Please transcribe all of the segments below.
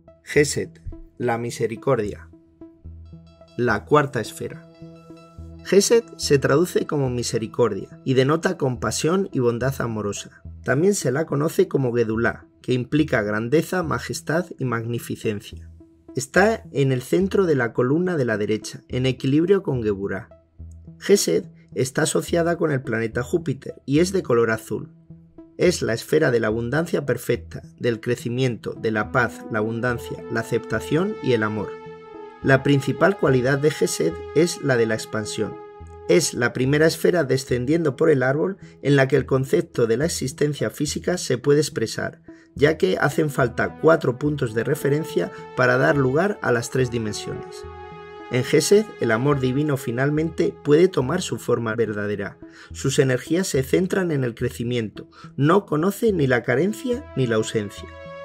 Gesed, la misericordia. La cuarta esfera. Gesed se traduce como misericordia y denota compasión y bondad amorosa. También se la conoce como Gedulá, que implica grandeza, majestad y magnificencia. Está en el centro de la columna de la derecha, en equilibrio con Geburá. Gesed está asociada con el planeta Júpiter y es de color azul. Es la esfera de la abundancia perfecta, del crecimiento, de la paz, la abundancia, la aceptación y el amor. La principal cualidad de Gesed es la de la expansión. Es la primera esfera descendiendo por el árbol en la que el concepto de la existencia física se puede expresar, ya que hacen falta 4 puntos de referencia para dar lugar a las 3 dimensiones. En Gesed, el amor divino finalmente puede tomar su forma verdadera. Sus energías se centran en el crecimiento, no conoce ni la carencia ni la ausencia.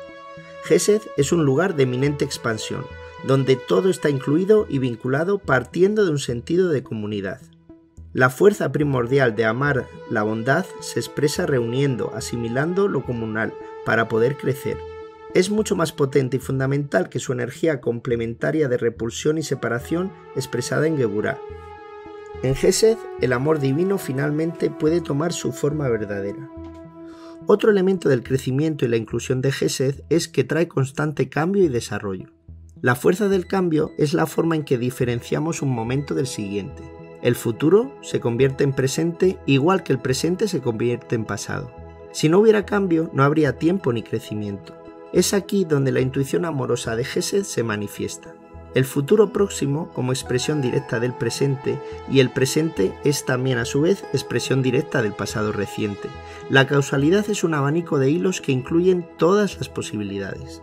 Gesed es un lugar de eminente expansión, donde todo está incluido y vinculado partiendo de un sentido de comunidad. La fuerza primordial de amar la bondad se expresa reuniendo, asimilando lo comunal para poder crecer. Es mucho más potente y fundamental que su energía complementaria de repulsión y separación expresada en Geburá. En Gesed, el amor divino finalmente puede tomar su forma verdadera. Otro elemento del crecimiento y la inclusión de Gesed es que trae constante cambio y desarrollo. La fuerza del cambio es la forma en que diferenciamos un momento del siguiente. El futuro se convierte en presente igual que el presente se convierte en pasado. Si no hubiera cambio, no habría tiempo ni crecimiento. Es aquí donde la intuición amorosa de Gesed se manifiesta. El futuro próximo como expresión directa del presente y el presente es también a su vez expresión directa del pasado reciente. La causalidad es un abanico de hilos que incluyen todas las posibilidades.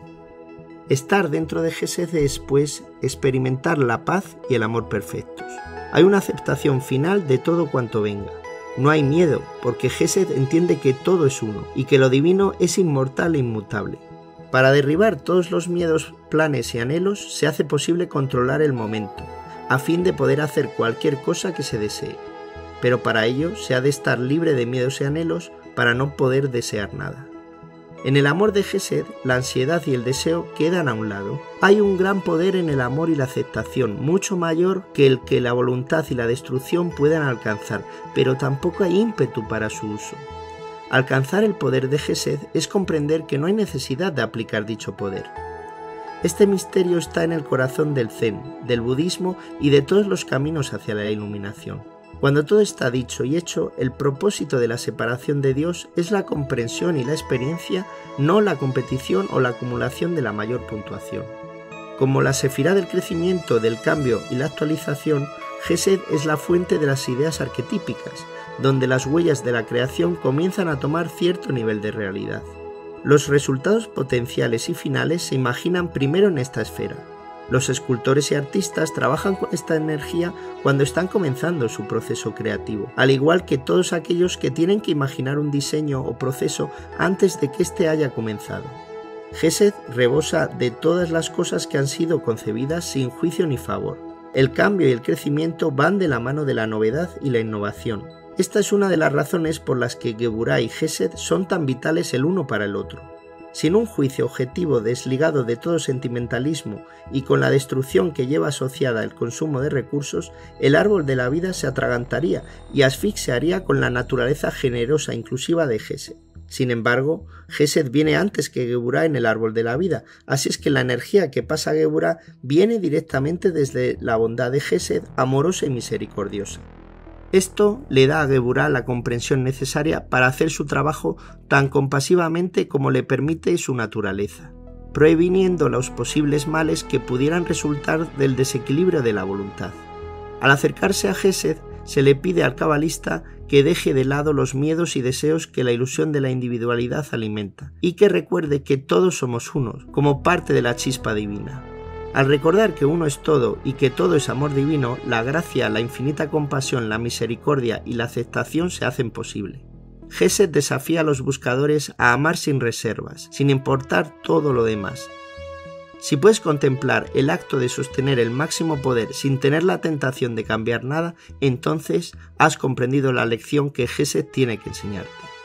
Estar dentro de Gesed es, pues, experimentar la paz y el amor perfectos. Hay una aceptación final de todo cuanto venga. No hay miedo, porque Gesed entiende que todo es uno y que lo divino es inmortal e inmutable. Para derribar todos los miedos, planes y anhelos, se hace posible controlar el momento, a fin de poder hacer cualquier cosa que se desee. Pero para ello se ha de estar libre de miedos y anhelos para no poder desear nada. En el amor de Gesed, la ansiedad y el deseo quedan a un lado. Hay un gran poder en el amor y la aceptación, mucho mayor que el que la voluntad y la destrucción puedan alcanzar, pero tampoco hay ímpetu para su uso. Alcanzar el poder de Gesed es comprender que no hay necesidad de aplicar dicho poder. Este misterio está en el corazón del Zen, del budismo y de todos los caminos hacia la iluminación. Cuando todo está dicho y hecho, el propósito de la separación de Dios es la comprensión y la experiencia, no la competición o la acumulación de la mayor puntuación. Como la sefirá del crecimiento, del cambio y la actualización, Gesed es la fuente de las ideas arquetípicas, donde las huellas de la creación comienzan a tomar cierto nivel de realidad. Los resultados potenciales y finales se imaginan primero en esta esfera. Los escultores y artistas trabajan con esta energía cuando están comenzando su proceso creativo, al igual que todos aquellos que tienen que imaginar un diseño o proceso antes de que éste haya comenzado. Gesed rebosa de todas las cosas que han sido concebidas sin juicio ni favor. El cambio y el crecimiento van de la mano de la novedad y la innovación. Esta es una de las razones por las que Geburá y Gesed son tan vitales el uno para el otro. Sin un juicio objetivo desligado de todo sentimentalismo y con la destrucción que lleva asociada el consumo de recursos, el árbol de la vida se atragantaría y asfixiaría con la naturaleza generosa e inclusiva de Gesed. Sin embargo, Gesed viene antes que Geburá en el árbol de la vida, así es que la energía que pasa a Geburá viene directamente desde la bondad de Gesed, amorosa y misericordiosa. Esto le da a Geburá la comprensión necesaria para hacer su trabajo tan compasivamente como le permite su naturaleza, previniendo los posibles males que pudieran resultar del desequilibrio de la voluntad. Al acercarse a Gesed, se le pide al cabalista que deje de lado los miedos y deseos que la ilusión de la individualidad alimenta, y que recuerde que todos somos unos, como parte de la chispa divina. Al recordar que uno es todo y que todo es amor divino, la gracia, la infinita compasión, la misericordia y la aceptación se hacen posible. Gesed desafía a los buscadores a amar sin reservas, sin importar todo lo demás. Si puedes contemplar el acto de sostener el máximo poder sin tener la tentación de cambiar nada, entonces has comprendido la lección que Gesed tiene que enseñarte.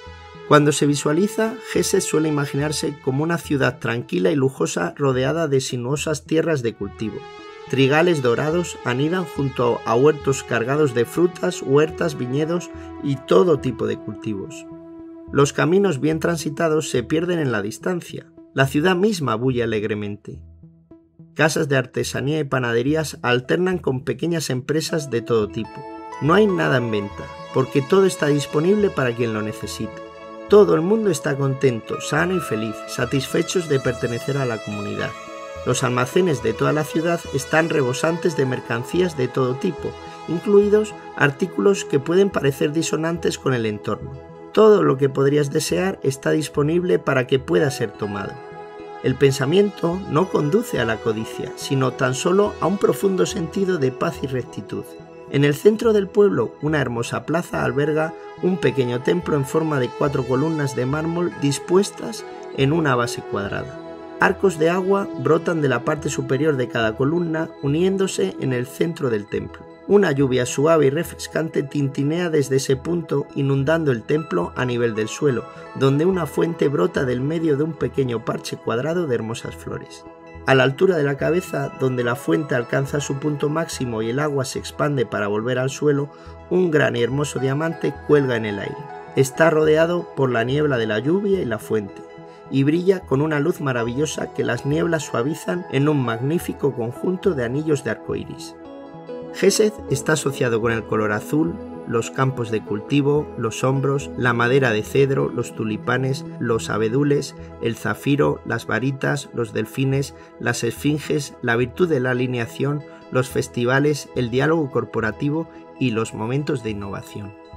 Cuando se visualiza, Gesed suele imaginarse como una ciudad tranquila y lujosa rodeada de sinuosas tierras de cultivo. Trigales dorados anidan junto a huertos cargados de frutas, huertas, viñedos y todo tipo de cultivos. Los caminos bien transitados se pierden en la distancia. La ciudad misma bulle alegremente. Casas de artesanía y panaderías alternan con pequeñas empresas de todo tipo. No hay nada en venta, porque todo está disponible para quien lo necesite. Todo el mundo está contento, sano y feliz, satisfechos de pertenecer a la comunidad. Los almacenes de toda la ciudad están rebosantes de mercancías de todo tipo, incluidos artículos que pueden parecer disonantes con el entorno. Todo lo que podrías desear está disponible para que pueda ser tomado. El pensamiento no conduce a la codicia, sino tan solo a un profundo sentido de paz y rectitud. En el centro del pueblo, una hermosa plaza alberga un pequeño templo en forma de 4 columnas de mármol dispuestas en una base cuadrada. Arcos de agua brotan de la parte superior de cada columna, uniéndose en el centro del templo. Una lluvia suave y refrescante tintinea desde ese punto, inundando el templo a nivel del suelo, donde una fuente brota del medio de un pequeño parche cuadrado de hermosas flores. A la altura de la cabeza, donde la fuente alcanza su punto máximo y el agua se expande para volver al suelo, un gran y hermoso diamante cuelga en el aire. Está rodeado por la niebla de la lluvia y la fuente, y brilla con una luz maravillosa que las nieblas suavizan en un magnífico conjunto de anillos de arco iris. Gesed está asociado con el color azul, los campos de cultivo, los hombros, la madera de cedro, los tulipanes, los abedules, el zafiro, las varitas, los delfines, las esfinges, la virtud de la alineación, los festivales, el diálogo corporativo y los momentos de innovación.